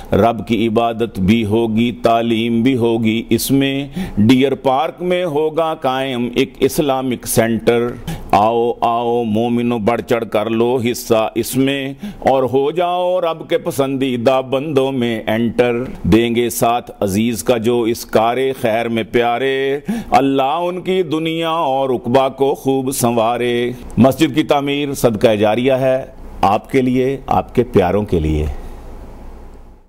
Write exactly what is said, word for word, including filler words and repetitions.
रब की इबादत भी होगी, तालीम भी होगी। इसमें डियर पार्क में होगा कायम एक इस्लामिक सेंटर। आओ आओ मोमिनो बढ़ चढ़ कर लो हिस्सा इसमें और हो जाओ रब के पसंदीदा बंदों में एंटर। देंगे साथ अजीज का जो इस कारे खैर में प्यारे, अल्लाह उनकी दुनिया और उकबा को खूब संवारे। मस्जिद की तामीर सदका जारिया है, आपके लिए, आपके प्यारों के लिए।